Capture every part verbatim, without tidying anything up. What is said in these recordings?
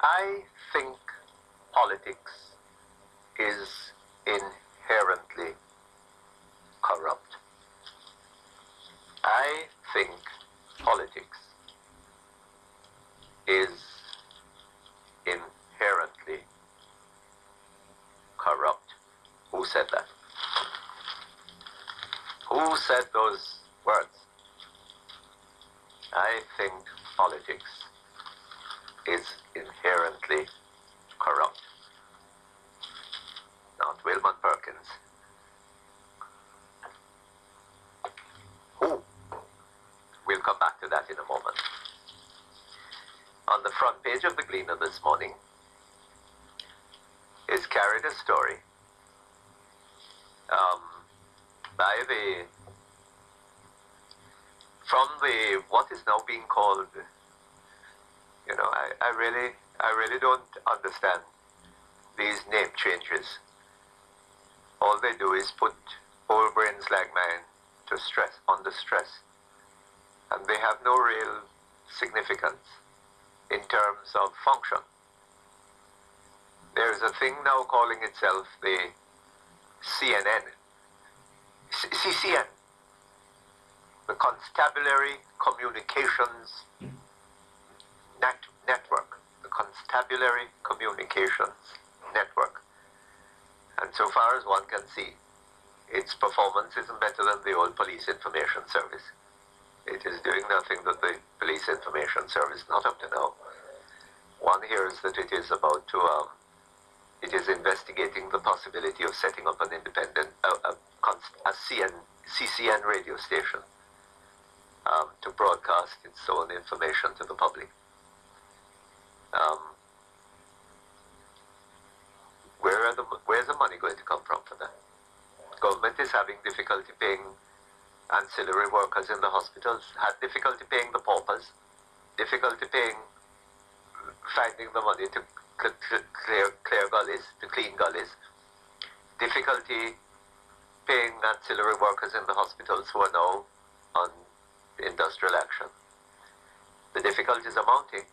I think politics is inherently corrupt. I think politics is inherently corrupt. Who said that? Who said those words? I think politics is inherently corrupt. Not Wilmot Perkins. Who? We'll come back to that in a moment. On the front page of the Gleaner this morning is carried a story um, by the, from the, what is now being called, you know, I, I really, I really don't understand these name changes. All they do is put old brains like mine to stress, under stress, and they have no real significance in terms of function. There is a thing now calling itself the C N N, C C N, the Constabulary Communications Net Network, the Constabulary Communications Network. And so far as one can see, its performance isn't better than the old Police Information Service. It is doing nothing that the Police Information Service, not up to now. One hears that it is about to, um, it is investigating the possibility of setting up an independent, uh, a, a C N, C C N radio station um, to broadcast its own information to the public. Um, where are the, where's the money going to come from for that? Government is having difficulty paying ancillary workers in the hospitals, had difficulty paying the paupers, difficulty paying, finding the money to clear, clear gullies, to clean gullies, difficulty paying ancillary workers in the hospitals who are now on industrial action. The difficulties are mounting.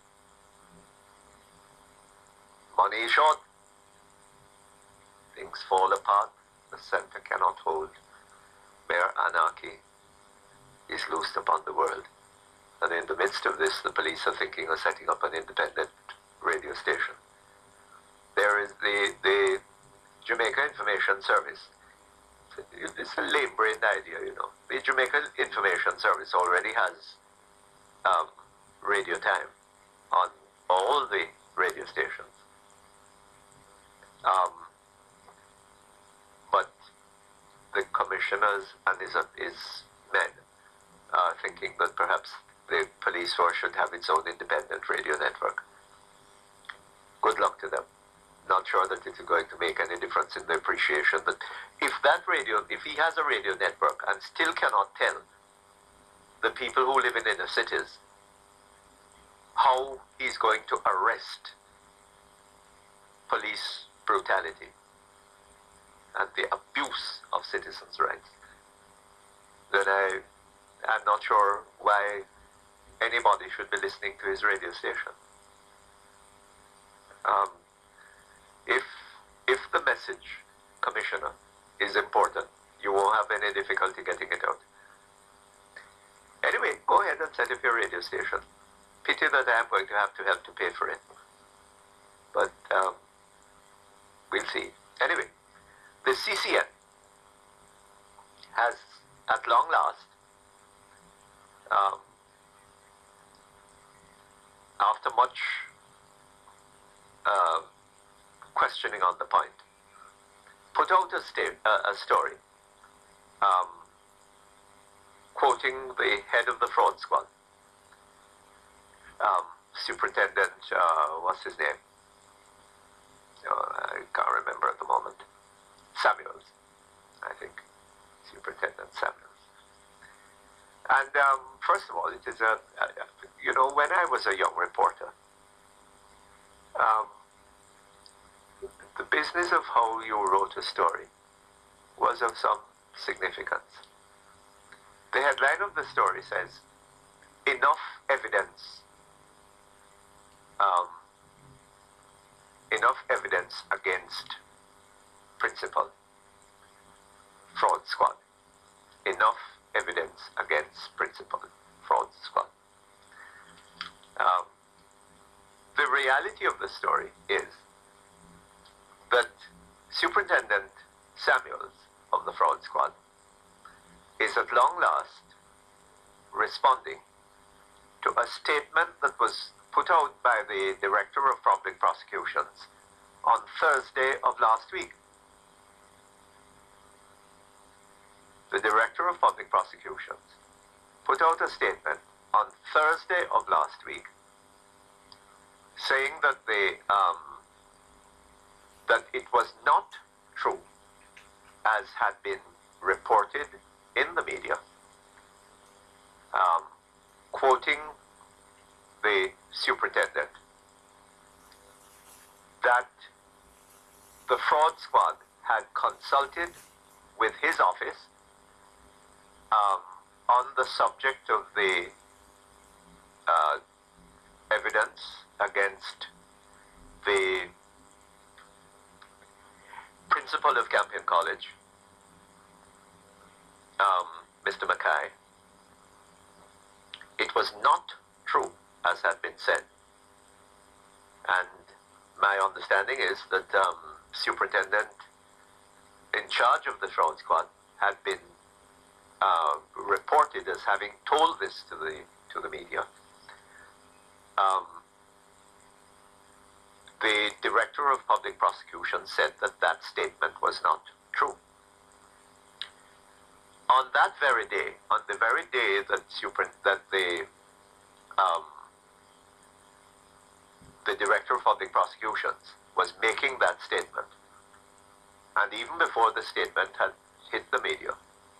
Money is short. Things fall apart. The center cannot hold. Mere anarchy is loosed upon the world. And in the midst of this, the police are thinking of setting up an independent radio station. There is the, the Jamaican Information Service. It's a lame-brained idea, you know. The Jamaican Information Service already has um, radio time on all the radio stations. Um, but the commissioners and his, his men are thinking that perhaps the police force should have its own independent radio network. Good luck to them. Not sure that it is going to make any difference in the appreciation that if that radio, if he has a radio network and still cannot tell the people who live in inner cities how he's going to arrest police brutality and the abuse of citizens' rights, then I, I'm not sure why anybody should be listening to his radio station. Um, if, if the message, Commissioner, is important, you won't have any difficulty getting it out. Anyway, go ahead and set up your radio station. Pity that I am going to have to help to pay for it. But um, we'll see. Anyway, the C C N has, at long last, um, after much uh, questioning on the point, put out a, sta uh, a story um, quoting the head of the fraud squad, um, Superintendent, uh, what's his name? Oh, I can't remember at the moment. Samuels, I think. Superintendent Samuels. And um, first of all, it is a, a, you know, when I was a young reporter, um, the business of how you wrote a story was of some significance. The headline of the story says, "Enough evidence um, evidence against principal fraud squad. Enough evidence against principal fraud squad. Um, the reality of the story is that Superintendent Samuels of the fraud squad is at long last responding to a statement that was put out by the Director of Public Prosecutions on Thursday of last week. The Director of Public Prosecutions put out a statement on Thursday of last week saying that they um, that it was not true, as had been reported in the media, um, quoting the superintendent, that the fraud squad had consulted with his office um, on the subject of the uh, evidence against the principal of Campion College, um, Mister Mackay. It was not true, as had been said. And my understanding is that um, superintendent in charge of the fraud squad had been uh, reported as having told this to the to the media. Um, the Director of Public Prosecution said that that statement was not true. On that very day, on the very day that super, that the um, the Director of Public Prosecutions was making that statement, and even before the statement had hit the media,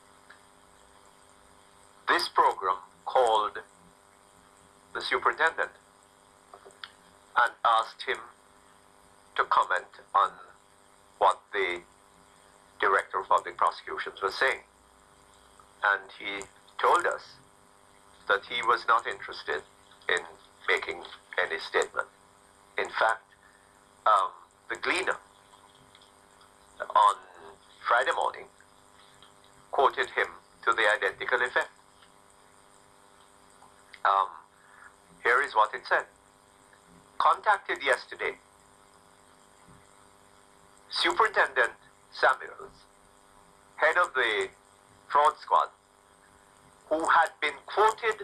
this program called the superintendent and asked him to comment on what the Director of Public Prosecutions was saying. And he told us that he was not interested in making any statement. In fact, um, the Gleaner on Friday morning quoted him to the identical effect. Um, here is what it said. Contacted yesterday, Superintendent Samuels, head of the fraud squad, who had been quoted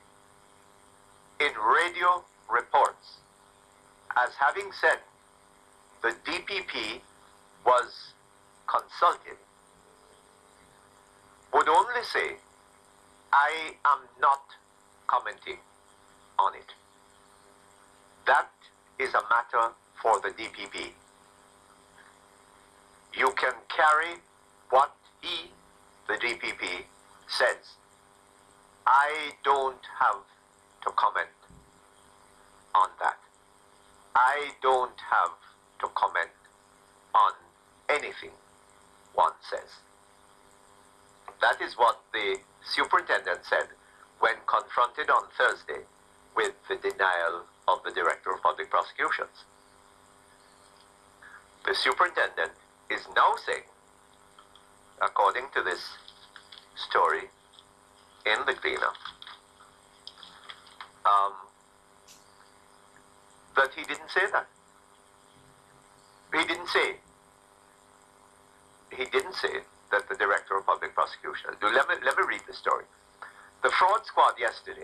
in radio reports as having said the D P P was consulted, would only say, I am not commenting on it. That is a matter for the D P P. You can carry what he, the D P P, says. I don't have to comment on that. I don't have to comment on anything one says. That is what the superintendent said when confronted on Thursday with the denial of the Director of Public Prosecutions. The superintendent is now saying, according to this story in the Gleaner, um, that he didn't say that. He didn't say. He didn't say that the Director of Public Prosecution. Let me, let me read the story. The fraud squad yesterday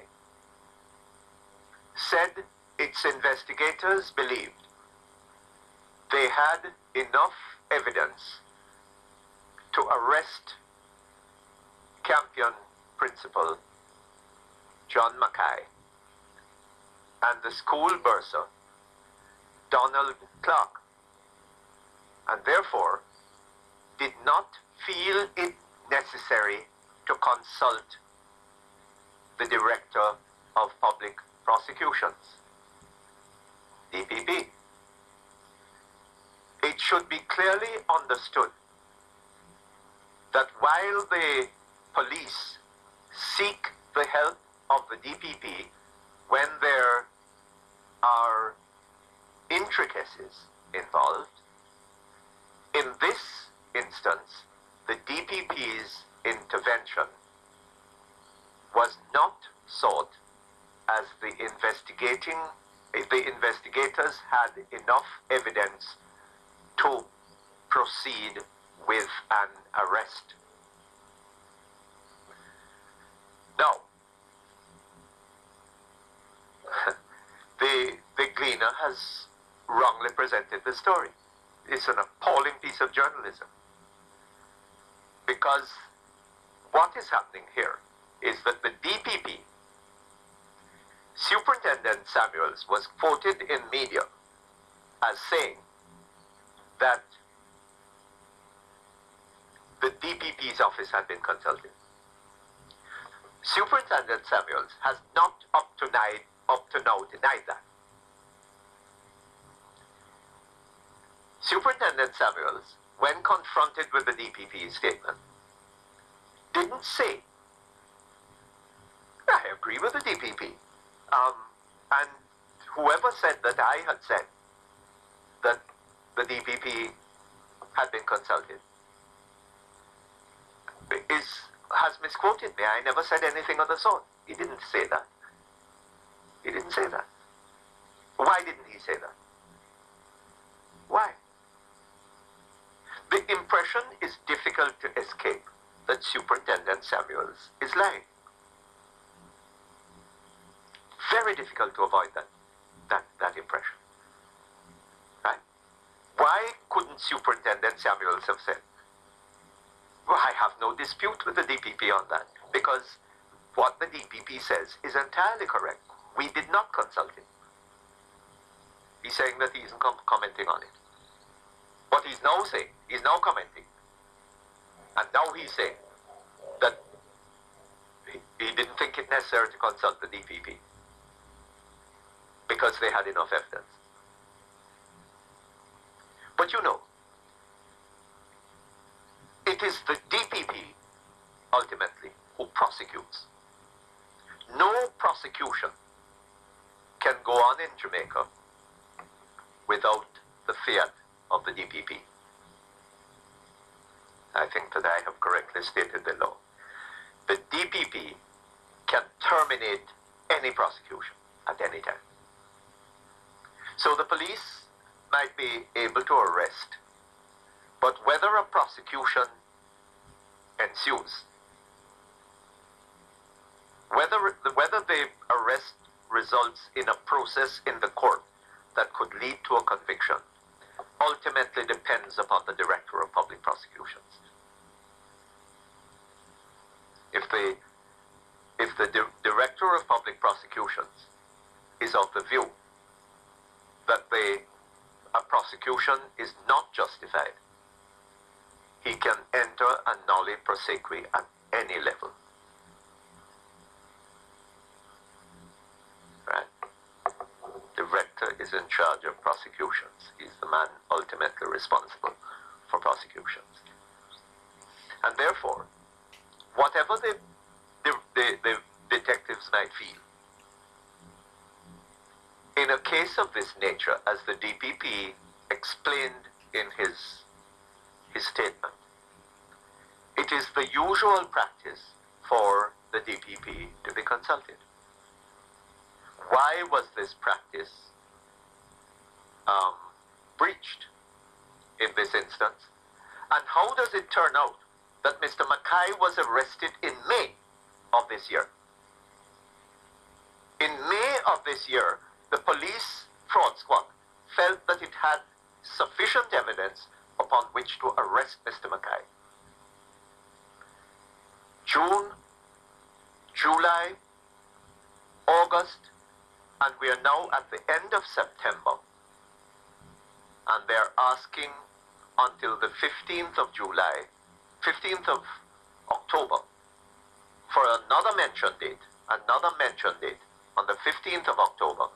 said its investigators believed they had enough evidence to arrest Campion Principal John Mackay and the school bursar Donald Clark, and therefore did not feel it necessary to consult the Director of Public Prosecutions, D P P. It should be clearly understood that while the police seek the help of the D P P when there are intricacies involved. In this instance, the D P P's intervention was not sought as the investigating, the investigators had enough evidence to proceed with an arrest. Now, the, the Gleaner has wrongly presented the story. It's an appalling piece of journalism. Because what is happening here is that the D P P, Superintendent Samuels, was quoted in media as saying that the D P P's office had been consulted. Superintendent Samuels has not up to, night, up to now denied that. Superintendent Samuels, when confronted with the D P P statement, didn't say, I agree with the D P P. Um, and whoever said that I had said that the D P P had been consulted is, has misquoted me. I never said anything of the sort. He didn't say that. He didn't say that. Why didn't he say that? Why? The impression is difficult to escape that Superintendent Samuels is lying. Very difficult to avoid that, that, that impression. Right? Why couldn't Superintendent Samuels have said, well, I have no dispute with the D P P on that, because what the D P P says is entirely correct. We did not consult him. He's saying that he isn't com commenting on it. What he's now saying, he's now commenting. And now he's saying that he, he didn't think it necessary to consult the D P P because they had enough evidence. But you know, it is the D P P ultimately who prosecutes. No prosecution can go on in Jamaica without the fiat of the D P P. I think that I have correctly stated the law. The D P P can terminate any prosecution at any time. So the police might be able to arrest, but whether a prosecution ensues, whether, whether the arrest results in a process in the court that could lead to a conviction, ultimately depends upon the Director of Public Prosecutions. If the, if the di Director of Public Prosecutions is of the view that the, a prosecution is not justified, he can enter a nolle prosequi at any level. Right? Director is in charge of prosecutions. He's the man ultimately responsible for prosecutions. And therefore, whatever the, the, the, the detectives might feel, in a case of this nature, as the D P P explained in his, his statement, it is the usual practice for the D P P to be consulted. Why was this practice um, breached in this instance? And how does it turn out that Mister Mackay was arrested in May of this year? In May of this year, the police fraud squad felt that it had sufficient evidence upon which to arrest Mister Mackay. June, July, August, and we are now at the end of September. And they're asking until the fifteenth of July, fifteenth of October, for another mention date, another mention date on the fifteenth of October,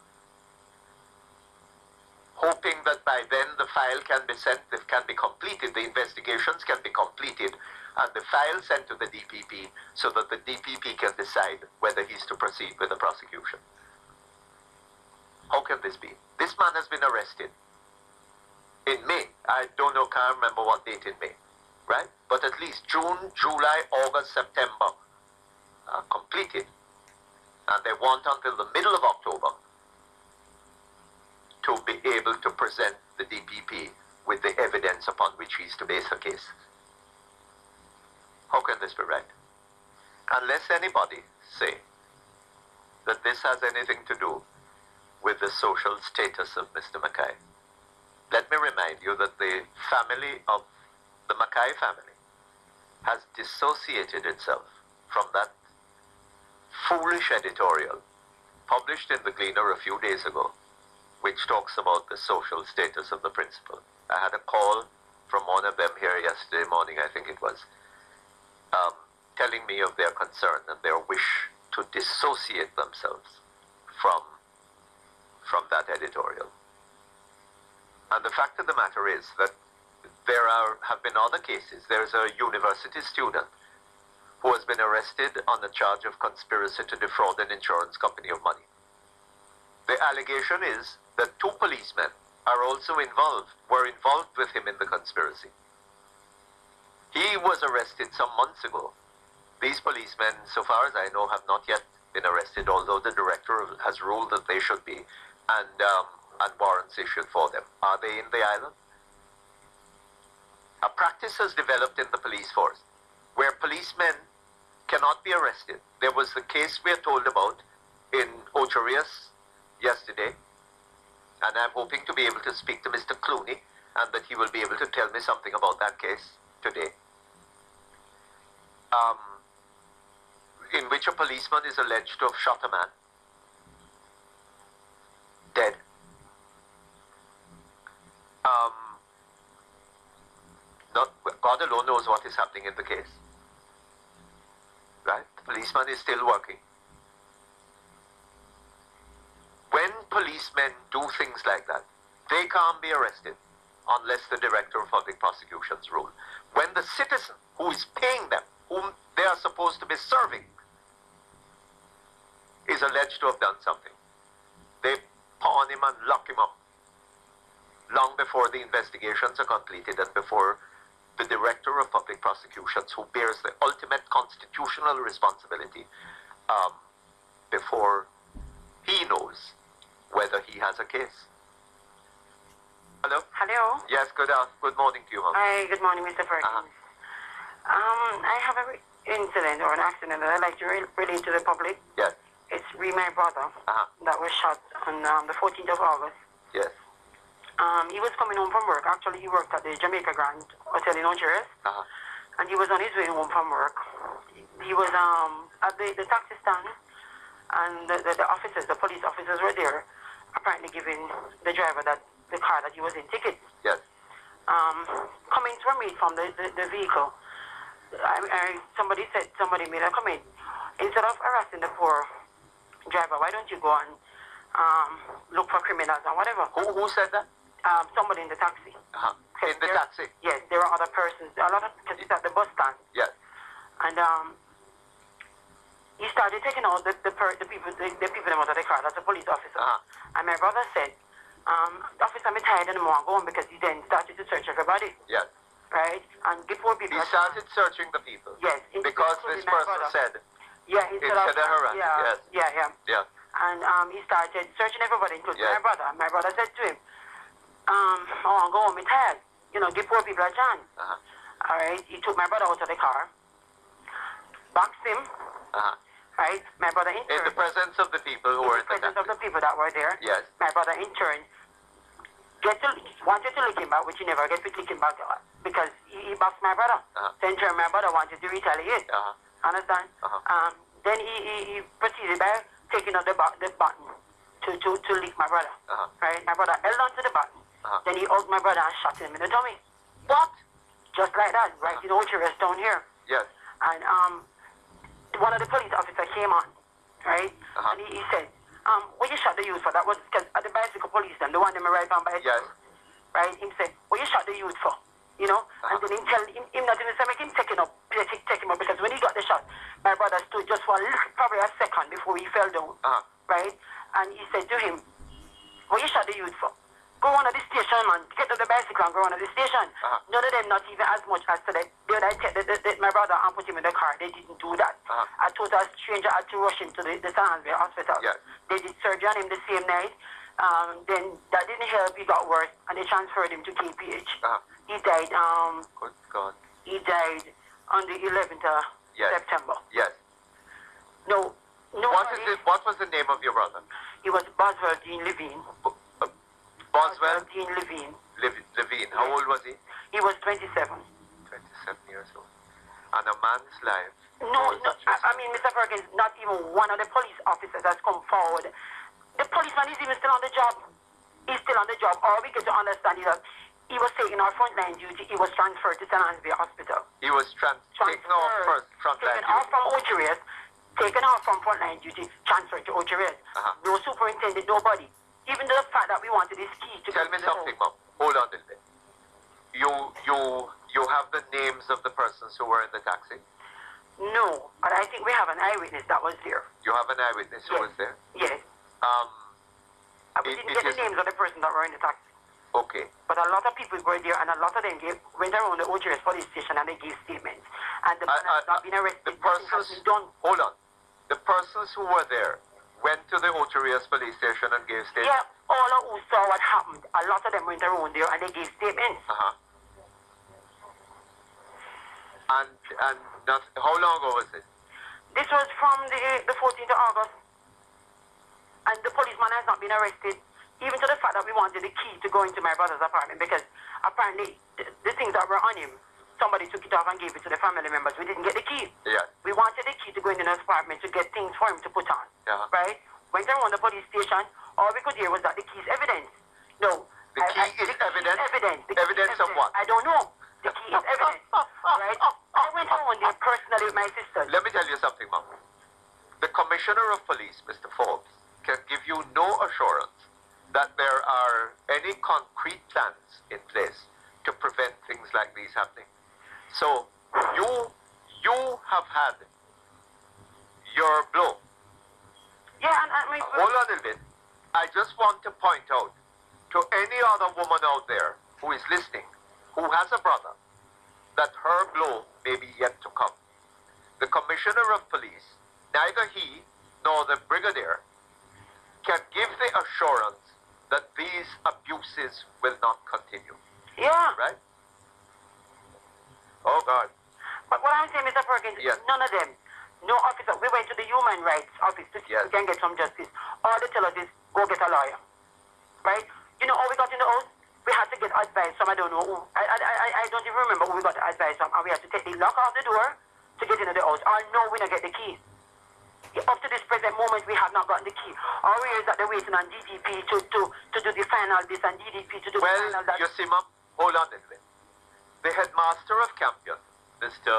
hoping that by then the file can be sent, it can be completed, the investigations can be completed, and the file sent to the D P P so that the D P P can decide whether he's to proceed with the prosecution. How can this be? This man has been arrested in May. I don't know, can't remember what date in May, right? But at least June, July, August, September are completed. And they want until the middle of October to be able to present the D P P with the evidence upon which he is to base a case. How can this be right? Unless anybody say that this has anything to do with the social status of Mister Mackay. Let me remind you that the family of the Mackay family has dissociated itself from that foolish editorial published in the Gleaner a few days ago, which talks about the social status of the principal. I had a call from one of them here yesterday morning, I think it was, um, telling me of their concern and their wish to dissociate themselves from, from that editorial. And the fact of the matter is that there are, have been other cases. There's a university student who has been arrested on a charge of conspiracy to defraud an insurance company of money. The allegation is that two policemen are also involved, were involved with him in the conspiracy. He was arrested some months ago. These policemen, so far as I know, have not yet been arrested, although the director has ruled that they should be, and, um, and warrants issued for them. Are they in the island? A practice has developed in the police force where policemen cannot be arrested. There was the case we are told about in Ocherius yesterday, and I'm hoping to be able to speak to Mister Clooney and that he will be able to tell me something about that case today, um, in which a policeman is alleged to have shot a man dead. Um, not, God alone knows what is happening in the case. Right? The policeman is still working. When policemen do things like that, they can't be arrested unless the director of public prosecutions rule. When the citizen who is paying them, whom they are supposed to be serving, is alleged to have done something, they pawn him and lock him up long before the investigations are completed and before the director of public prosecutions, who bears the ultimate constitutional responsibility, um, before he knows whether he has a case. Hello? Hello? Yes, good, uh, good morning to you, ma'am. Hi, good morning, Mister Perkins. Uh-huh. Um, I have an incident or an accident that I'd like to re relate to the public. Yes. It's re my brother uh-huh. that was shot on um, the fourteenth of August. Yes. Um, he was coming home from work. Actually, he worked at the Jamaican Hotel in Honduras. Uh-huh. And he was on his way home from work. He was um, at the, the taxi stand, and the, the, the officers, the police officers were there, apparently giving the driver that the car that he was in tickets. Yes. Um, comments were made from the, the, the vehicle. I, I, somebody said, somebody made a comment. Instead of harassing the poor driver, why don't you go and um, look for criminals and whatever? Who, who said that? Um, somebody in the taxi. Uh-huh. In the there, taxi? Yes, there are other persons. A lot of, because it's at the bus stand. Yes. And um, he started taking out the, the, per, the people the, the people out of the car. That's a police officer. Uh-huh. And my brother said, um, officer, I'm tired anymore. I'm going, because he then started to search everybody. Yes. Right? And before people... He started searching the people. Yes. Because this person said... Yeah, instead, instead of... of harassing. Yeah, Yes. yeah, yeah. Yeah. And um, he started searching everybody, including yes. my brother. My brother said to him, um, oh, I'm going, I'm tired. You know, give poor people a chance. Uh-huh. All right? He took my brother out of the car, boxed him, uh-huh. right? My brother in turn... In the presence of the people who in were the in the presence taxi. of the people that were there. Yes. My brother in turn get to, wanted to lick him back, which he never get to lick him back because he, he boxed my brother. Uh-huh. So in turn, my brother wanted to retaliate. Uh-huh. Understand? Uh-huh. Um, then he, he, he proceeded by taking out the, the button to, to, to lick my brother. Uh-huh. Right? My brother held on to the button. Uh-huh. Then he hugged my brother and shot him in the tummy. What? Just like that, right? Uh-huh. You know, Ocherius down here. Yes. And um, one of the police officers came on, right? Uh-huh. And he, he said, um, what you shot the youth for? That was because at the bicycle police, them, the one them right on bicycle. Yes. Right? He said, what you shot the youth for? You know? Uh-huh. And then him tell him, him not even say, make him take him up, take, take him up, because when he got the shot, my brother stood just for a little, probably a second before he fell down. Uh-huh. Right? And he said to him, what you shot the youth for? go on to the station, man. Get to the bicycle and go on to the station. Uh-huh. None of them not even as much as today. They would take the, the, the, my brother and put him in the car. They didn't do that. Uh-huh. A total stranger had to rush him to the, the San Andreas hospital. Yes. They did surgery on him the same night. Um, then that didn't help. He got worse, and they transferred him to K P H. Uh-huh. He died. Um, Good God. he died on the eleventh of Yes. September. Yes. No. No. What is it? What was the name of your brother? He was Boswell Dean Levine. B- uh, Boswell Dean Levine. Lev- Levine. How old was he? He was twenty-seven. twenty-seven years old. And a man's life. No, was no, just- I, I mean, Mister Perkins, not even one of the police officers has come forward. The policeman is even still on the job. He's still on the job. All we get to understand is that he was taking our frontline duty. He was transferred to San Andreas Hospital. He was trans- taken off Transferred. first frontline Taken off duty. from Ocheres, taken off from frontline duty, transferred to Ocheres. Uh-huh. No superintendent, nobody. Even the fact that we wanted this key to Tell go me to the something, home. Mom. Hold on a little bit. You, you, you have the names of the persons who were in the taxi? No, but I think we have an eyewitness that was there. You have an eyewitness who Yes. was there? Yes. Um, And we It- didn't it get the is- names of the person that were in the taxi. okay. But a lot of people were there, and a lot of them gave, went around the Ocheres police station and they gave statements. And the man I- has I- not been arrested. The Nothing has persons, been done. hold on. The persons who were there went to the Oterias police station and gave statements? Yeah, all of who saw what happened, a lot of them went around there and they gave statements. Uh-huh. And, and not, how long ago was it? This was from the, the fourteenth of August. And the policeman has not been arrested, even to the fact that we wanted the key to go into my brother's apartment, because apparently the, the things that were on him, somebody took it off and gave it to the family members. We didn't get the key. Yeah. We wanted the key to go into his apartment to get things for him to put on. Yeah. Right? Went around the police station. All we could hear was that the key is evidence. No. The I- key I- is the key evidence? evidence. The key is Evidence of evidence. what? I don't know. The key is evidence. Right? I went around there personally with my sister. Let me tell you something, Mom. The Commissioner of Police, Mister Forbes, can give you no assurance that there are any concrete plans in place to prevent things like these happening. So, you, you have had your blow. Yeah, and I mean, Hold on a little bit. I just want to point out to any other woman out there who is listening, who has a brother, that her blow may be yet to come. The Commissioner of Police, neither he nor the Brigadier, can give the assurance that these abuses will not continue. yeah. Right? Oh, God. But what I'm saying, Mister Perkins, Yes. none of them, no officer, we went to the human rights office to see Yes. if we can get some justice. All they tell us is, go get a lawyer. Right? You know, all we got in the house, we had to get advice from, I don't know who, I, I, I, I don't even remember who we got the advice from, and we had to take the lock off the door to get into the house. Or no, we don't get the key. Up to this present moment, we have not gotten the key. All we hear is that they're waiting on D D P to, to, to do the final this and D D P to do the Well, final that. you see, Mom, hold on a little bit. The headmaster of Campion, Mister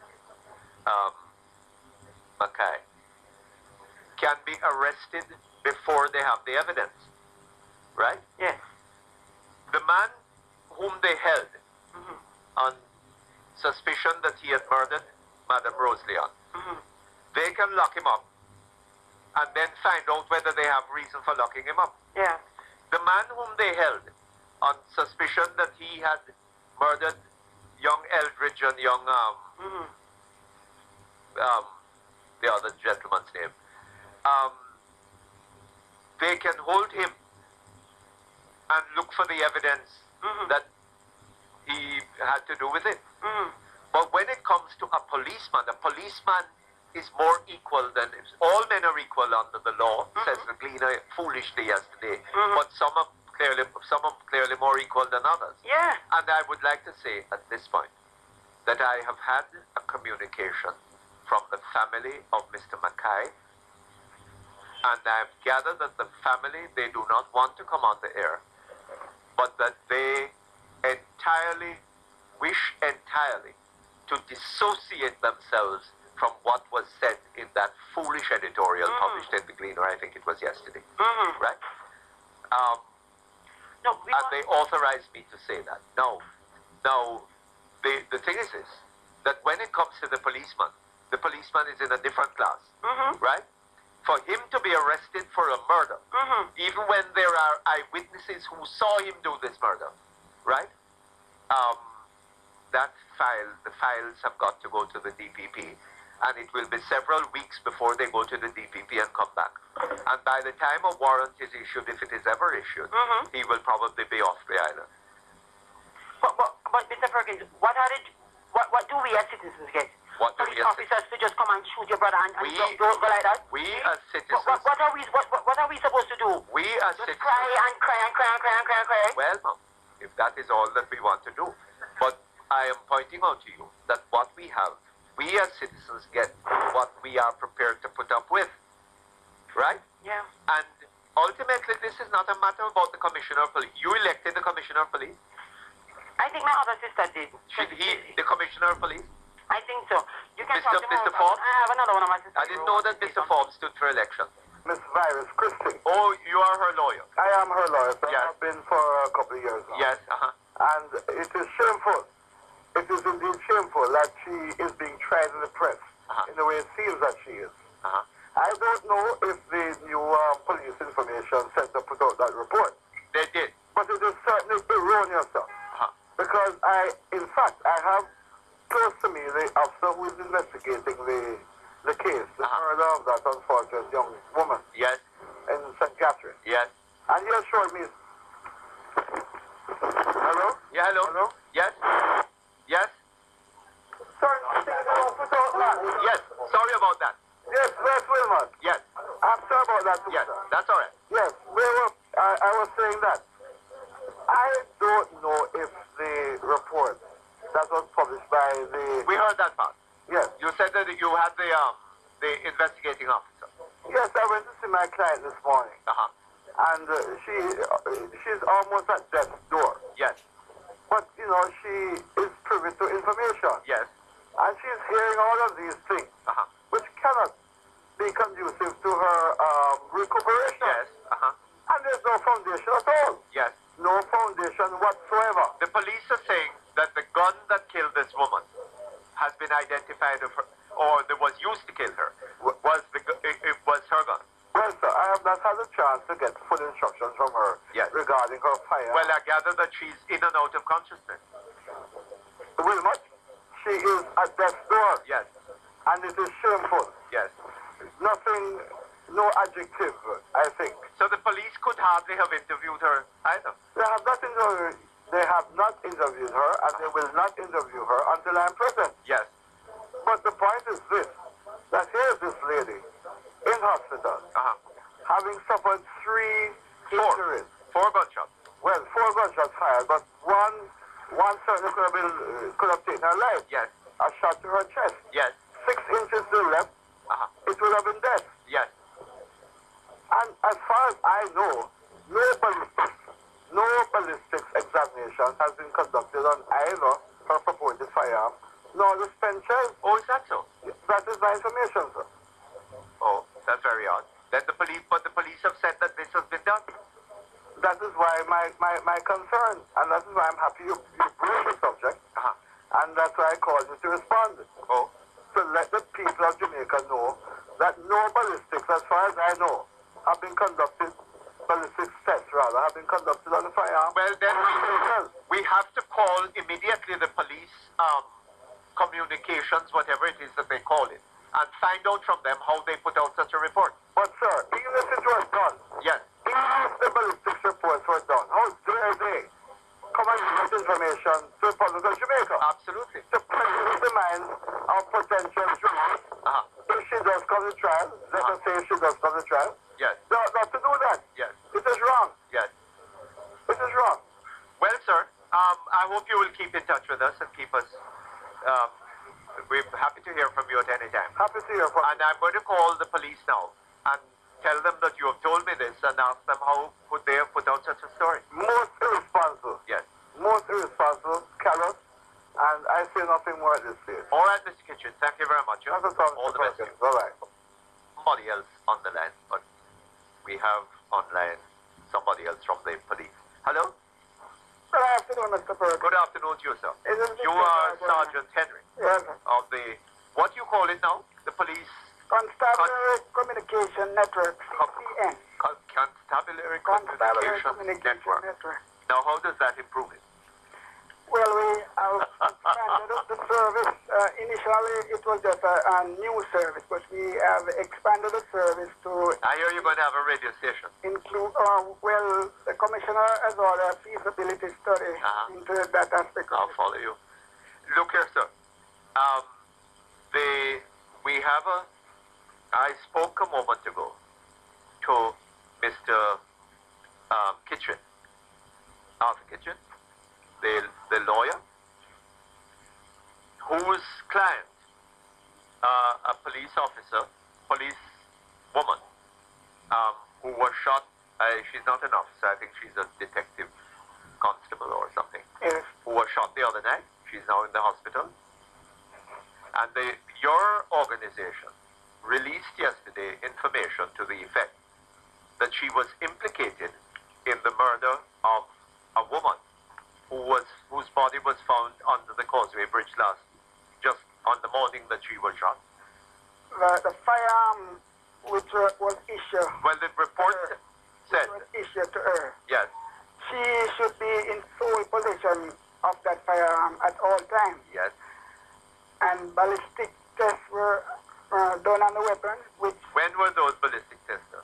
Um, Mackay, can be arrested before they have the evidence. Right? Yes. The man whom they held Mm-hmm. on suspicion that he had murdered Madame Rose Leon, Mm-hmm. they can lock him up and then find out whether they have reason for locking him up. Yeah. The man whom they held on suspicion that he had murdered young Eldridge and young, um, Mm-hmm. um, the other gentleman's name, um, they can hold him and look for the evidence Mm-hmm. that he had to do with it. Mm-hmm. But when it comes to a policeman, a policeman is more equal than, all men are equal under the law, Mhm. says the Gleaner foolishly yesterday. Mhm. But some are clearly, some are clearly more equal than others. Yeah. And I would like to say at this point that I have had a communication from the family of Mister Mackay, and I have gathered that the family, they do not want to come on the air, but that they entirely, wish entirely to dissociate themselves from what was said in that foolish editorial Mm. published in the Gleaner, I think it was yesterday, Mm-hmm. right? Um, No, we and want- they authorized me to say that. Now, now, the, the thing is this, that when it comes to the policeman, the policeman is in a different class, Mm-hmm. right? for him to be arrested for a murder, Mm-hmm. even when there are eyewitnesses who saw him do this murder, right? Um, that file, the files have got to go to the D P P, and it will be several weeks before they go to the D P P and come back. And by the time a warrant is issued, if it is ever issued, Mm-hmm. he will probably be off the island. But, but, but Mister Perkins, what are the, what, what do we as citizens get? What do Police we as officers to just come and shoot your brother and, and We- don't, don't go like that? We Hmm? as What, citizens, what, what are we what, what, what are we supposed to do? we as Just citizens, cry and cry and cry and cry and cry and cry? well, ma'am, if that is all that we want to do. But I am pointing out to you that what we have, we as citizens get what we are prepared to put up with, right? Yeah. And ultimately, this is not a matter about the commissioner of police. You elected the commissioner of police. I think my other sister did. Should he, the commissioner of police? I think so. You can Mister talk to Mister her. Forbes? I have another one of my sisters. I didn't know that Mister Forbes stood for election. Miss Virus Christie. Oh, you are her lawyer. I am her lawyer. So Yes. I've been for a couple of years now. Yes, uh-huh. And it is shameful. It is indeed shameful that she is being tried in the press Uh-huh. in the way it seems that she is. Uh-huh. I don't know if the new uh, police information center put out that report, They did. but it is certainly erroneous, sir. Uh-huh. Because I, in fact, I have close to me the officer who is investigating the the case, the Uh-huh. murder of that unfortunate young woman Yes, in Saint Catherine. yes. And he assured me, hello? Yeah, hello? Hello? Yes? Yes? Sir, I think I don't put out that. Yes. Sorry about that. Yes, West Wilmot. Yes. I'm sorry about that too, Yes. sir. That's all right. Yes, we were, I, I was saying that. I don't know if the report that was published by the... We heard that part. Yes. You said that you had the um the investigating officer. Yes, I went to see my client this morning. Uh-huh. And uh, she uh, she's almost at death's door. Yes. But, you know, she is privy to information. Yes. And she's hearing all of these things, Uh-huh. which cannot be conducive to her um, recuperation. Yes. Uh-huh. And there's no foundation at all. Yes. No foundation whatsoever. The police are saying that the gun that killed this woman has been identified of her, or that was used to kill her, was the gu- it, it was her gun. Well, sir, I have not had a chance to get full instructions from her Yes. regarding her fire. Well, I gather that she's in and out of consciousness. Wilmot, she is at death's door. Yes. And it is shameful. Yes. Nothing, no adjective, I think. So the police could hardly have interviewed her either. They have not interviewed, they have not interviewed her, and they will not interview her until I'm present. Yes. But the point is this, that here is this lady in hospital, Uh-huh. having suffered three Four. injuries. Four gunshots. Well, four gunshots fired, but one, one certainly could have been, uh, could have taken her life. Yes. A shot to her chest. Yes. Six inches to the left, Uh-huh. it would have been death. Yes. And as far as I know, no ballistics, no ballistics examination has been conducted on either her purported firearm nor the spent shell. Oh, is that so? That is my information, sir. Oh, that's very odd. Then the police, but the police have said that this has been done. That is why my, my, my concern, and that is why I'm happy you, you bring the subject, Uh-huh. and that's why I called you to respond. Oh. To let the people of Jamaica know that no ballistics, as far as I know, have been conducted, ballistics tests rather, have been conducted on the firearm. Well, then we, we have to call immediately the police um, communications, whatever it is that they call it, and find out from them how they put out such a report. But sir, even if it was done, Yes. even if the ballistics reports were done, how dare they come and give information to the public of Jamaica Absolutely. to prejudice the minds of potential jurors Uh-huh. if she does come to trial, let us say if she does come to trial, Yes. no, not to do that. Yes. It is wrong. Yes. It is wrong. Well, sir, um, I hope you will keep in touch with us and keep us. Um, we're happy to hear from you at any time. Happy to hear from And I'm going to call the police now and tell them that you have told me this and ask them how could they have put out such a story. most irresponsible, Yes. most irresponsible, callous, and I say nothing more at this stage. All right, Mister Kitchen, thank you very much. That's a problem. All the best to you. Bye-bye. Somebody else on the line, but we have online somebody else from the police. Hello? Good afternoon, Mister Perkins. Good afternoon to you, sir. Isn't it You good are afternoon? Sergeant Henry Yes. of the, what do you call it now? The police Constabulary Communication Network, C C N. Con Constabulary Constabulary Communications Communication Network. Network. Now, how does that improve it? Well, we have expanded the service. Uh, initially, it was just a, a new service, but we have expanded the service to I hear you're going to have a radio station. include, uh, well, the commissioner has ordered a feasibility study Uh-huh. into that aspect. I'll follow you. Look here, sir. Um, they, we have a, I spoke a moment ago to Mister Um, Kitchen, Arthur Kitchen, the, the lawyer, whose client, uh, a police officer, police woman, um, who was shot. Uh, she's not an officer. I think she's a detective constable or something. Yes. Who was shot the other night. She's now in the hospital. And the, your organization released yesterday information to the effect that she was implicated in the murder of a woman who was whose body was found under the Causeway Bridge last, just on the morning that she was shot. The, the firearm which uh, was issued, Well, the report her, said, which was issued to her, yes, she should be in sole possession of that firearm at all times. yes. And ballistic tests were uh, done on the weapon, which When were those ballistic tests done?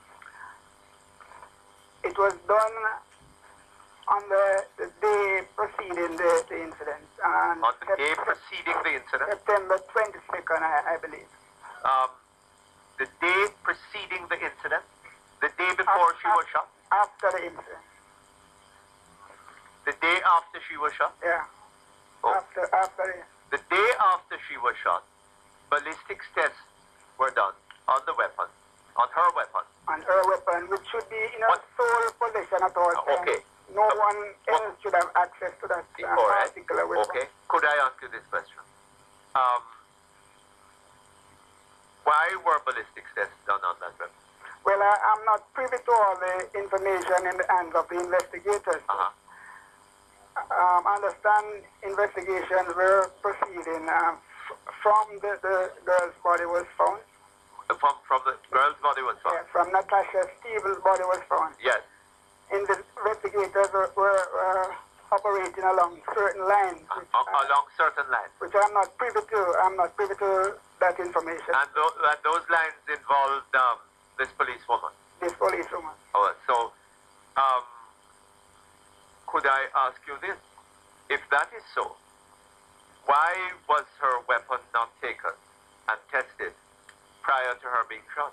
it was done on the, the day preceding the, the incident. And On the day preceding the incident? September twenty-second, I, I believe. Um, the day preceding the incident? The day before she was shot? After the incident, The day after she was shot? yeah. Oh. After, after the, The day after she was shot, ballistics tests were done on the weapon, on her weapon. on her weapon, which should be in her What? sole possession at all Uh, times. okay. No Uh, one what? else should have access to that uh, All right. particular weapon. Okay. Could I ask you this question? Um, why were ballistics tests done on that weapon? Well, I, I'm not privy to all the information in the hands of the investigators. Uh-huh. Um, I understand investigations were proceeding um, f- from the, the girl's body was found. From, from the girl's body was found? Yeah, from Natasha Stevens' body was found. Yes. And the investigators were, were uh, operating along certain lines, which, Uh, uh, along certain lines. which I'm not privy to. I'm not privy to that information. And, th and those lines involved um, this policewoman. This policewoman. Oh, so, um, could I ask you this? If that is so, why was her weapon not taken and tested prior to her being shot?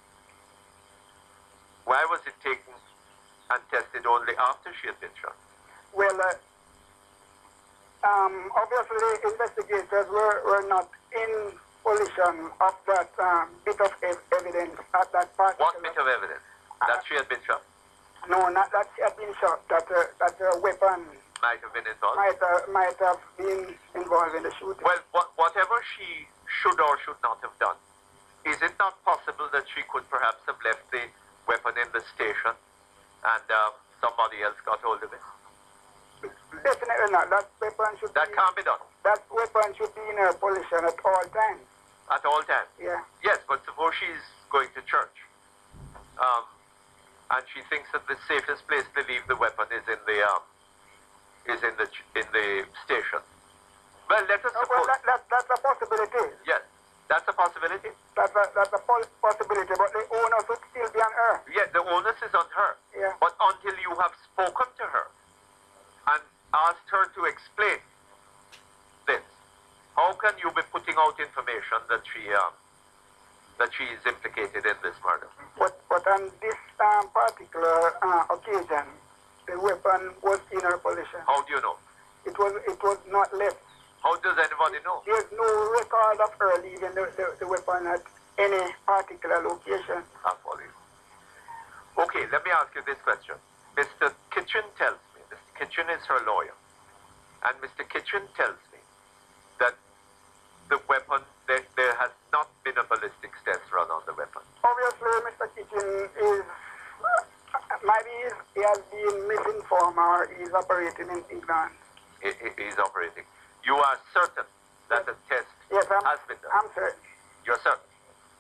Why was it taken and tested only after she had been shot? Well, uh, um, obviously the investigators were, were not in possession of that um, bit of ev evidence at that particular... What bit of evidence? That she had been shot? No, not that she had been shot, that, uh, that her weapon Might have been involved? might, uh, might have been involved in the shooting. Well, what, whatever she should or should not have done, is it not possible that she could perhaps have left the weapon in the station and um, somebody else got hold of it? Definitely not. That weapon should That be, can't be done that weapon should be in her possession at all times. at all times. Yeah. Yes, but suppose she's going to church, um, and she thinks that the safest place to leave the weapon is in the um, is in the ch in the station. Well, let us Uh, well, suppose. that, that, that's a possibility. Yes, that's a possibility. That's a, that's a pos- possibility, but the onus would still be on her. Yeah, the onus is on her. Yeah. But until you have spoken to her and asked her to explain this, how can you be putting out information that she um, that she is implicated in this murder? But, but on this um, particular uh, occasion, the weapon was in her possession. How do you know? It was it was not left. How does anybody know? There's no record of her leaving the, the, the weapon at any particular location. I'll follow you. Okay, let me ask you this question. Mister Kitchen tells me, Mister Kitchen is her lawyer, and Mister Kitchen tells me that the weapon, there, there has not been a ballistics test run on the weapon. Obviously, Mister Kitchen is, maybe he has been misinformed or he's operating in ignorance. He, he, he's operating. You are certain that the test Yes, I'm, has been done? I'm certain. You're certain?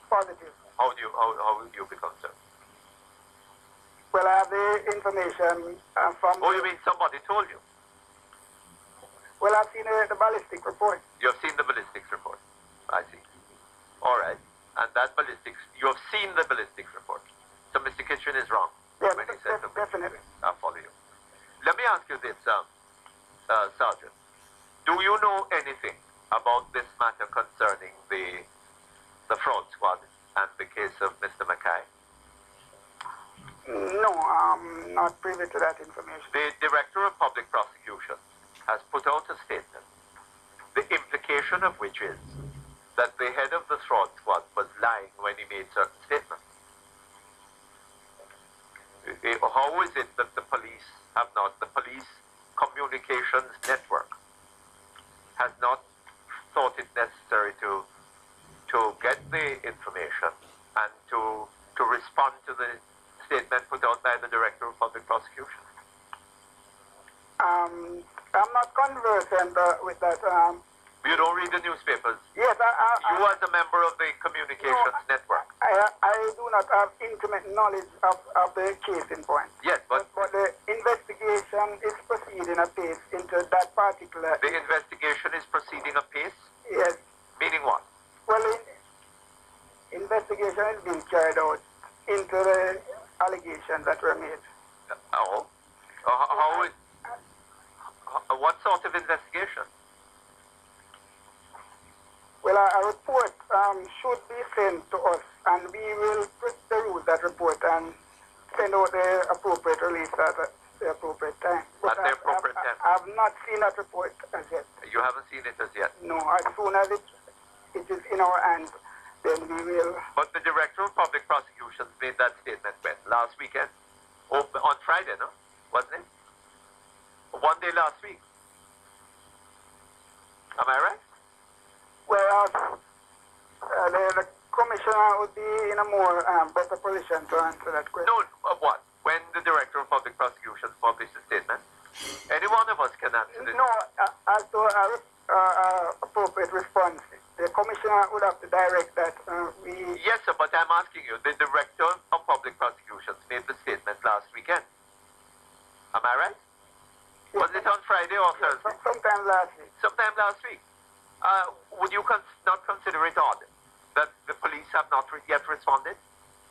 Positive. How do you, how, how would you become certain? Well, I have the information uh, from... Oh, you mean somebody told you? Well, I've seen uh, the ballistic report. You have seen the ballistics report. I see. All right. And that ballistics, you have seen the ballistics report. So Mister Kitchen is wrong. Yes, when he def- said def- the definitely. I'll follow you. Let me ask you this, um, uh, Sergeant. Do you know anything about this matter concerning the the fraud squad and the case of Mister Mackay? No, I'm not privy to that information. The Director of Public Prosecutions has put out a statement, the implication of which is that the head of the fraud squad was lying when he made certain statements. Eh, How is it that the police have not, the police communications network has not thought it necessary to to get the information and to to respond to the statement put out by the Director of Public Prosecutions? Um, I'm not conversant uh, with that. Um, You don't read the newspapers. yes, I, I, You I, as a member of the communications No, network. I, I do not have intimate knowledge of, of the case in point. Yes, but But the investigation is proceeding apace into that particular... the investigation is proceeding apace? Yes. Meaning what? Well, in, investigation is being carried out into the allegations that were made. Oh? Uh, how, how is, uh, what sort of investigation? Well, a, a report um, should be sent to us, and we will peruse that report and send out the appropriate release at the appropriate time. But At the I- appropriate I, time. I, I have not seen that report as yet. You haven't seen it as yet. No, as soon as it, it is in our hands, then we will... But the Director of Public Prosecutions made that statement when? Last weekend? Oh, on Friday, no? Wasn't it? One day last week. Am I right? Well, uh, uh, the, the commissioner would be in a more um, better position to answer that question. No, uh, what? When the Director of Public Prosecutions published a statement? Any one of us can answer this. No, uh, as to a uh, uh, appropriate response, the commissioner would have to direct that uh, we... Yes, sir, but I'm asking you, the Director of Public Prosecutions made the statement last weekend. Am I right? Was it on Friday or Thursday? Some, sometime last week. Sometime last week. Uh, would you cons not consider it odd that the police have not re yet responded?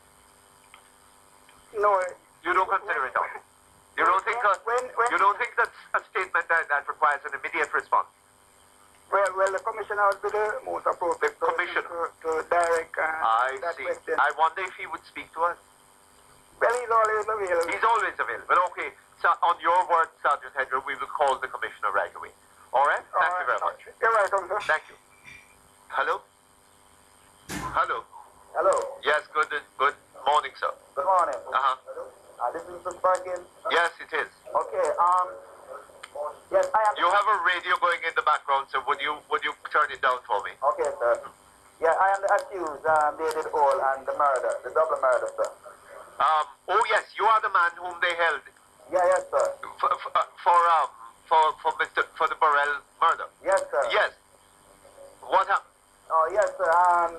No. You don't consider it odd. You don't think that, When, when, you don't think that's a statement that, that requires an immediate response? well, well, the commissioner would be the most appropriate The person commissioner. to, to direct uh, I that see. question. I wonder if he would speak to us. Well, he's always available. He's always available. Okay, so on your word, Sergeant Hedger, we will call the commissioner right away. All right? Thank All you very right. much. You're welcome, sir. Thank you. Hello? Hello? Hello. Yes, good good morning, sir. Good morning. Uh-huh. Uh, this is Mister Perkins. Yes, it is. Okay. Um. Yes, I am. You have a radio going in the background, so would you would you turn it down for me? Okay, sir. Yeah, I am the accused, um, David Hall, and the murder, the double murder, sir. Um, oh yes, you are the man whom they held Yeah, yes, sir. for for, uh, for um for for Mister for the Burrell murder. Yes, sir. Yes. What happened? Oh, yes, sir. Um.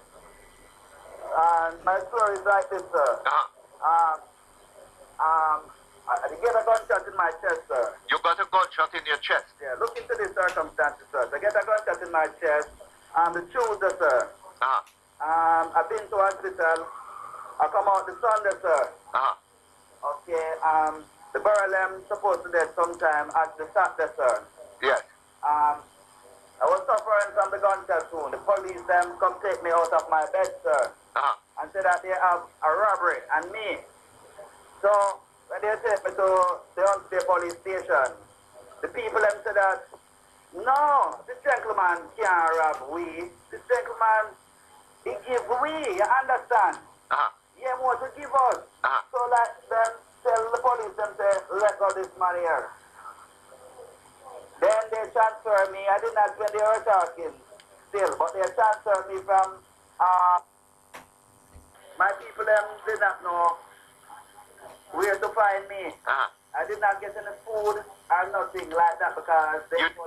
And my story is like this, sir. Uh-huh. Um. Um. I, I get a gunshot in my chest, sir. You got a gunshot in your chest. Yeah. Look into the circumstances, sir. I get a gunshot in my chest. Um. The Tuesday, sir. Uh-huh. Um. I've been to hospital. I come out the Sunday, sir. Uh-huh. Okay, um, the Burrell them supposed to dead sometime at the Saturday, sir. Yes. Um, I was suffering from the gunshot wound. The police them come take me out of my bed, sir, Uh-huh. and say that they have a robbery and me. So when they take me to the Huntsday police station, the people them say that no, this gentleman can't rob we. This gentleman, he give we. You understand? Uh-huh. Yeah, more to give us. Uh-huh. So like them tell the police them say, let go this money here. Then they transfer me. I didn't ask when they were talking still, but they transferred me from uh my people them did not know where to find me. Uh-huh. I did not get any food or nothing like that because they You, told it, me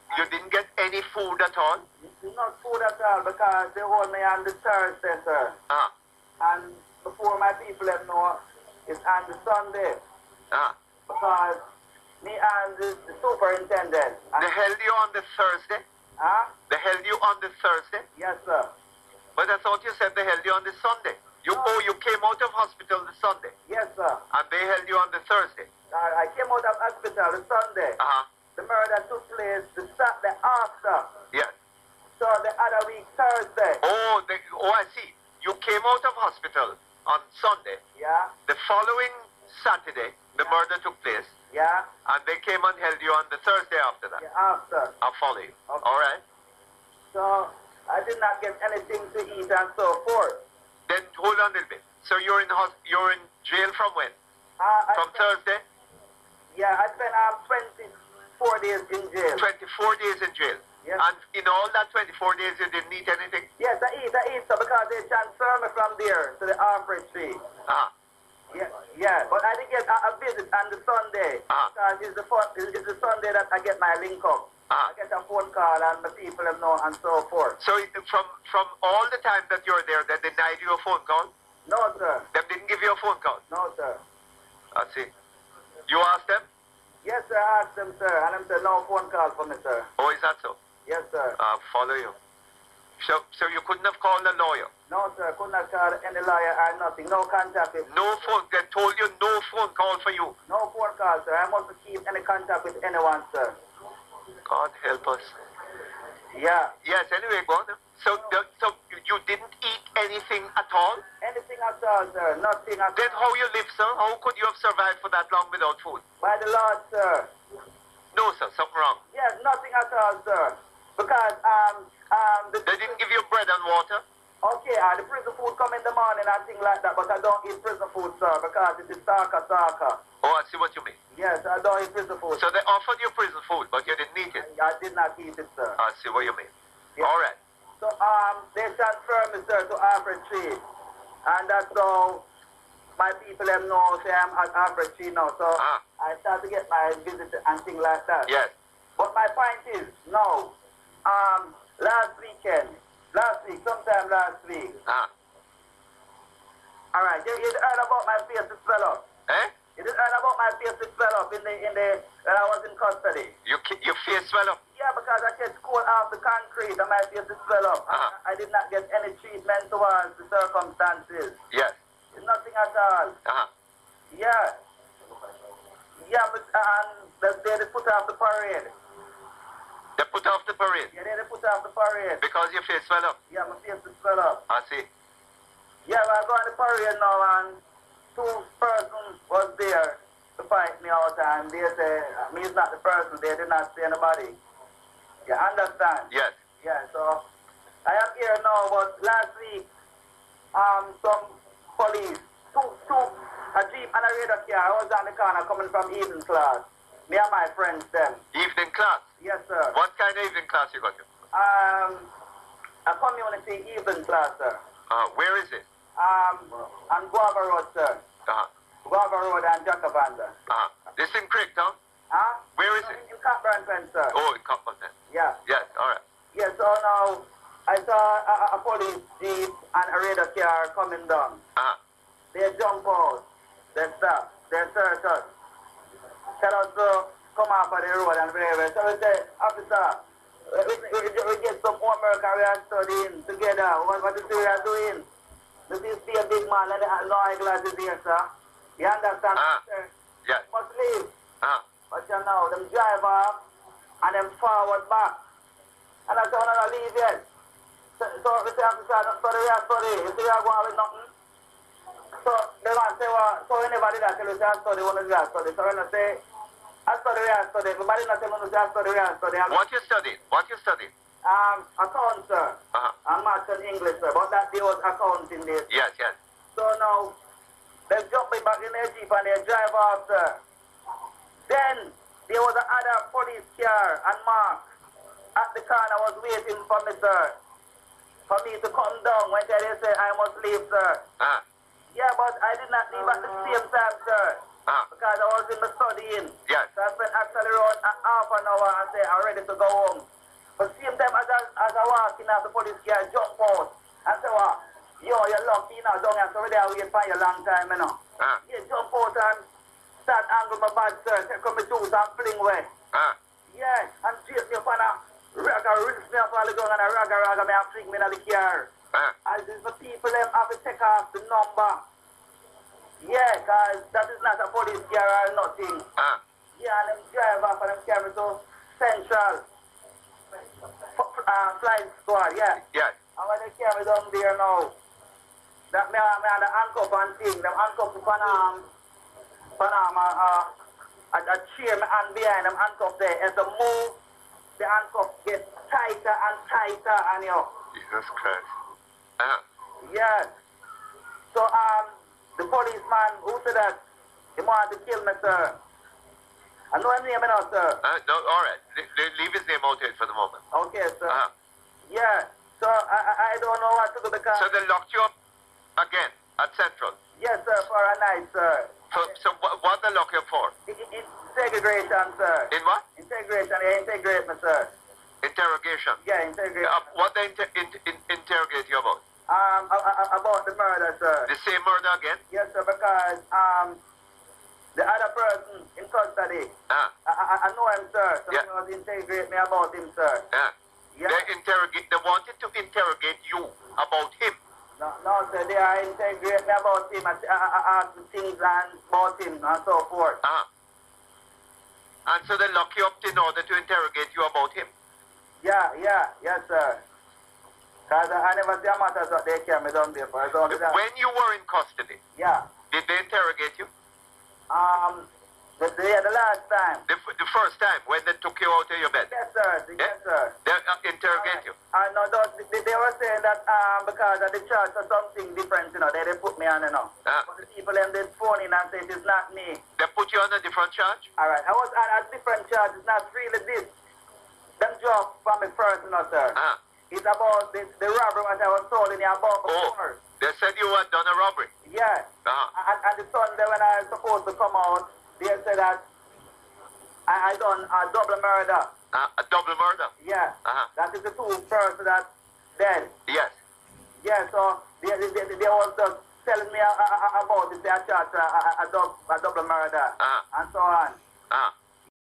you didn't get any food at all? Not food at all, because they hold me on the Thursday, sir. Ah. And before my people let know, it's on the Sunday. Ah. Because me and the, the superintendent. They held you on the Thursday? Huh? They held you on the Thursday? Yes, sir. But I thought you said they held you on the Sunday. You No. oh, you came out of hospital the Sunday, Yes, sir. and they held you on the Thursday. I, I came out of hospital the Sunday. Uh-huh. The murder took place the Saturday after. Yes. So the other week, Thursday. Oh, they, oh, I see. You came out of hospital on Sunday. Yeah, The following Saturday, the Yeah. murder took place, yeah, and they came and held you on the Thursday after that. yeah, after. I'll follow you. Okay. All right. So I did not get anything to eat and so forth. Then hold on a little bit. So you're in hos- you're in jail from when? Uh, I From spent, Thursday? Yeah, I spent um, twenty-four days in jail. twenty-four days in jail. Yes. And in all that twenty-four days, you didn't eat anything? Yes, I eat, I eat, so because they transfer me from there to the Alfred Street. Ah. Yeah, yeah, but I didn't get a, a visit on the Sunday. Ah. Because it's the, fir- it's the Sunday that I get my link up. Ah. I get a phone call and the people have know and so forth. So it- from from all the time that you're there, they denied you a phone call? No, sir. They didn't give you a phone call? No, sir. I see. You asked them? Yes, sir, I asked them, sir, and them said no phone call for me, sir. Oh, is that so? Yes, sir. I'll follow you. So, so you couldn't have called a lawyer? No, sir, could not call any lawyer or nothing. No contact with No phone, they told you no phone call for you. No phone call, sir. I mustn't keep any contact with anyone, sir. God help us. Yeah. Yes, anyway, go on. So, the, so you, you didn't eat anything at all? Anything at all, sir. Nothing at Then all. how you live, sir? How could you have survived for that long without food? By the Lord, sir. No, sir, something wrong. Yes, nothing at all, sir. Because, um, um, the... They didn't give you bread and water? Okay, uh, the prison food come in the morning and things like that, but I don't eat prison food, sir, because it is darker, darker. Oh, I see what you mean. Yes, I don't eat prison food. So they offered you prison food, but you didn't eat it? I did not eat it, sir. I see what you mean. Yeah. All right. So, um, they transferred me, sir, to Alfred Street. And that's how my people them know, say I'm at Alfred Street now. So, Ah. I start to get my visit and things like that. Yes. But my point is, no, um, last weekend, last week, sometime last week, Ah. all right, you, you heard about my face to swell up. Eh? You didn't heard about my face to swell up in the, in the, when I was in custody. You, ki- your face swell up? Yeah, because I get cold off the concrete and my face to swell up. Uh-huh. I, I did not get any treatment towards the circumstances. Yes. It's nothing at all. Uh-huh. Yeah. Yeah, but um, they, they put off the parade. They put off the parade Yeah, they put off the parade. because your face swell up? Yeah, my face to swell up. I see. Yeah, well, I go on the parade now and two persons was there to fight me all the time. They say, me is not the person, they did not say anybody. You understand? Yes. Yeah, so I am here now, but last week, um, some police, two, two, a jeep and a radar car, I was on the corner coming from evening class. Me and my friends then. Evening class? Yes, sir. What kind of evening class you got to? Um, a community evening class, sir. Uh, where is it? Um, on Guava Road, sir. Uh-huh. Guava Road and Jacobanda. Uh-huh. This in Craigtown? Huh? Where is it? In Cockburn, sir. Oh, in Copperton. Yeah. Yes, all right. Yeah, so now I saw a, a police jeep and a radar car coming down. Uh-huh. They jump out. They stop. They search us. Tell us to come off of the road and whatever. So we say, officer, we, we, we get some homework and we are studying together. What, what is it we are doing? This is be a big man and the no eyeglasses here, sir. You understand, Ah. sir? Yes. Must leave. Uh-huh. But you know, them drive off and them forward back. And I say, I'm not leave yet. So, so we say, officer, don't study, we are study. You see, we are going with nothing. So they want to say, well, so we never did that till we say, I study, we don't study. So when I say, I study, we are study. Everybody not say, we don't say, I study, we are study. I'm, What you studying? What you studying? um, account, sir. Uh-huh. I'm not in English, sir. But that day was accounting day. Yes, yes. So now, they jump me back in their jeep and they drive off, sir. Then, there was another police car and Mark at the corner was waiting for me, sir. For me to come down when they say I must leave, sir. Uh-huh. Yeah, but I did not leave at the same time, sir. Uh-huh. Because I was in the studying. Yes. So I spent actually around half an hour and say, I'm ready to go home. But same time as I, as I walk in, as the police car jump out and say, well, yo, you're lucky now, don't you? So we're there waiting for you a long time, you know. Uh. You jump out and start angle my bad, sir. Take on my tools and fling away. Uh. Yeah, and chase me up on a ragga, rinse me up all the gun and a ragga, ragga, me and fling me in the car. Uh. As if the people them have to take off the number. Yeah, because that is not a police car or nothing. Uh. Yeah, and them drive off and them carry to Central. Uh, flying squad, yeah. Yes. And when they carry down there now, that me, me and the handcuff and thing, them handcuff to Panam, Panam, uh, uh, a, a chair me hand behind them handcuff there. As the move, the handcuff get tighter and tighter and you. Jesus Christ. Uh. Yes. So, um, the policeman who said that he wanted to kill me, sir. I know his name now, sir. Uh, no, all right. Le- le- leave his name out here for the moment. Okay, sir. Uh. Yeah. So, I, I I don't know what to do because... So they locked you up again at Central. Yes, sir, for a night, sir. So, so what, what they lock you up for? I- I- Integration, sir. In what? Integration, yeah, integrate me, sir. Interrogation. Yeah, integrate. Uh, what they inter- in- in- interrogate you about? Um, a- a- about the murder, sir. The same murder again? Yes, sir, because um, the other person in custody, Uh. I, I, I know him, sir. So Yeah. he was integrate me about him, sir. Uh. Yeah. They interrogate. They wanted to interrogate you about him. No, no, sir, they are integrate me about him. I, I, I ask the things and about him and so forth. Uh. And so they lock you up in order to interrogate you about him. Yeah, yeah, yes, sir. Because I, I never see a matter that they carry me down there for. So that, When you were in custody, yeah. did they interrogate you? Um, the, the, the last time. The, f- the first time when they took you out of your bed, Yes, sir. Yes, sir. they uh, interrogate you. I know those, they, they were saying that um, because of the charge or something different, you know, they, they put me on, you know. Uh. But the people them did phone in and say it is not me. They put you on a different charge. All right, I was on a different charge. It's not really this. Them job from me first, you know, sir. Uh. It's about the, the robbery that I was told in here about Oh, before. they said you had done a robbery. Yeah. Uh-huh. And, and the Sunday when I was supposed to come out, they said that I, I done a double murder. Uh, a double murder. Yeah. Uh-huh. That is the two person that dead. Yes. Yeah, so they, they, they, they was just telling me uh, uh, about it. They are charged a, a, a, dub, a double murder Uh-huh. and so on. Uh-huh.